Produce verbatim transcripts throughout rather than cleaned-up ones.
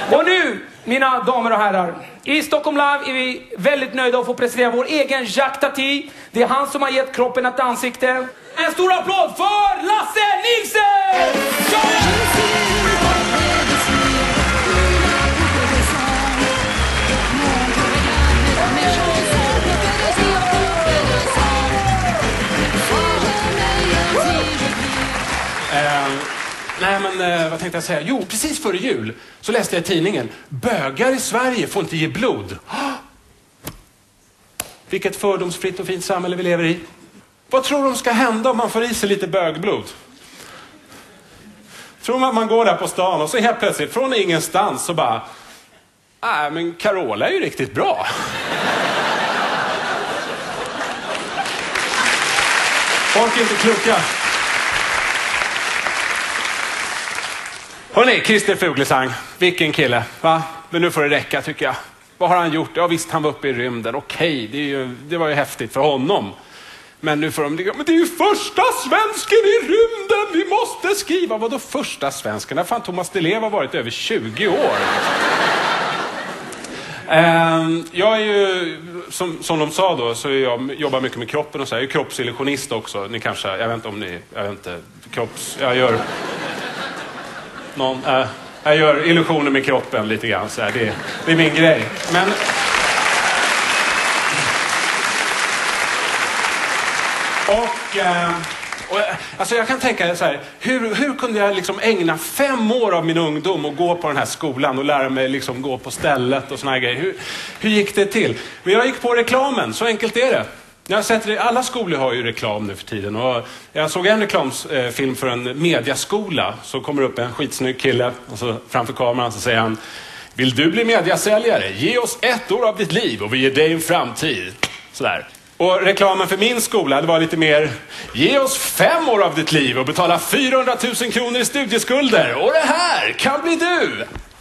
Och nu, mina damer och herrar, i Stockholm Live är vi väldigt nöjda att få presentera vår egen Jacques Tati. Det är han som har gett kroppen ett ansikte. En stor applåd för Lasse Nilsson! Uh, nej men uh, vad tänkte jag säga? Jo, precis före jul så läste jag i tidningen: bögar i Sverige får inte ge blod. Oh! Vilket fördomsfritt och fint samhälle vi lever i. Vad tror de ska hända om man får i sig lite bögblod? Tror man att man går där på stan och så helt plötsligt från ingenstans så bara: nej men Carola är ju riktigt bra. Folk är inte kloka. Hörrni, Christer Fuglesang, vilken kille, va? Men nu får det räcka tycker jag. Vad har han gjort? Ja visst, han var uppe i rymden, okej, det, är ju, det var ju häftigt för honom. Men nu får de ligga, men det är ju första svensken i rymden, vi måste skriva. Vadå första svensken? Där fan Thomas Di Leva har varit över tjugo år. Uh, jag är ju, som, som de sa då, så jag jobbar mycket med kroppen och så. Jag är kroppsillusionist också. Ni kanske, jag vet inte om ni, jag vet inte, kropps, jag gör... Någon, äh, jag gör illusioner med kroppen lite grann så här. Det, det är min grej. Men och, äh, och alltså jag kan tänka så här, hur, hur kunde jag liksom ägna fem år av min ungdom och gå på den här skolan och lära mig liksom gå på stället och såna här grejer. Hur, hur gick det till? Men jag gick på reklamen, så enkelt är det. Jag har sett det, alla skolor har ju reklam nu för tiden. Och jag såg en reklamfilm för en mediaskola. Så kommer upp en skitsnygg kille och så framför kameran så säger han: vill du bli mediasäljare? Ge oss ett år av ditt liv och vi ger dig en framtid. Sådär. Och reklamen för min skola, det var lite mer: ge oss fem år av ditt liv och betala fyrahundratusen kronor i studieskulder. Och det här kan bli du!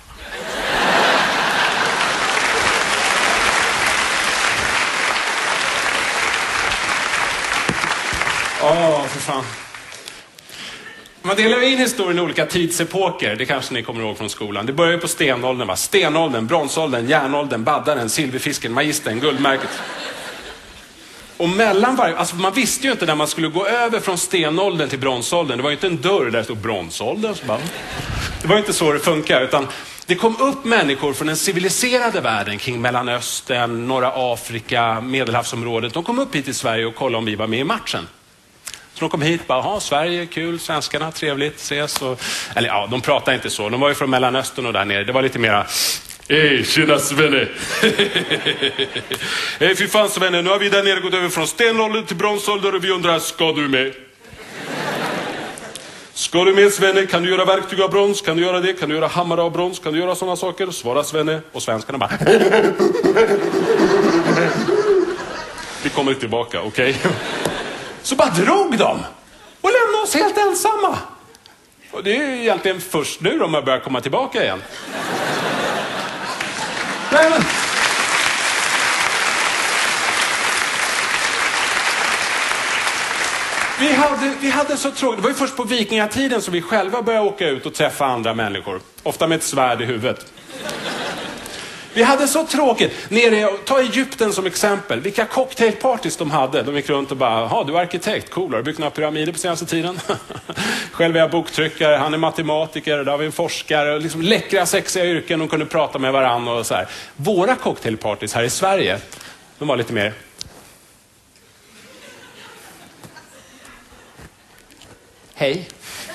Åh, oh, för fan. Man delar in historien i olika tidsepoker. Det kanske ni kommer ihåg från skolan. Det börjar ju på stenåldern, va? Stenåldern, bronsåldern, järnåldern, baddaren, silverfisken, magistern, guldmärket. Och mellan varje... Alltså man visste ju inte när man skulle gå över från stenåldern till bronsåldern. Det var ju inte en dörr där det stod bronsåldern. Så bara... Det var ju inte så det funkar, utan... Det kom upp människor från den civiliserade världen kring Mellanöstern, norra Afrika, Medelhavsområdet. De kom upp hit till Sverige och kollade om vi var med i matchen. Så de kom hit och bara: ja, Sverige, kul, svenskarna, trevligt, ses. Och, eller ja, de pratade inte så. De var ju från Mellanöstern och där nere. Det var lite mera: hej, tjena Svenne. Hej, fy fan Svenne, nu har vi där nere gått över från stenålder till bronsålder och vi undrar, ska du med? Ska du med Svenne? Kan du göra verktyg av brons? Kan du göra det? Kan du göra hammare av brons? Kan du göra sådana saker? Svara Svenne. Och svenskarna bara: vi kommer tillbaka, okej? Okay? Så bara drog de och lämnade oss helt ensamma. Och det är ju egentligen först nu de har börjat komma tillbaka igen. Nej, men... Vi hade, vi hade så tråkigt. Det var ju först på vikingatiden som vi själva började åka ut och träffa andra människor. Ofta med ett svärd i huvudet. Vi hade så tråkigt. Nere, ta Egypten som exempel. Vilka cocktailpartys de hade. De gick runt och bara: ja, du är arkitekt, cool. Har du byggt några pyramider på senaste tiden? Själv är jag boktryckare, han är matematiker. Där har vi en forskare. Liksom läckra, sexiga yrken. De kunde prata med varandra och så här. Våra cocktailpartys här i Sverige, de var lite mer: hej.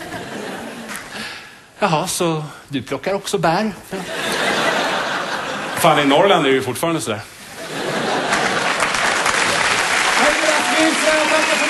Jaha, så du plockar också bär? Ja. Fan, i Norrland är det ju fortfarande så där.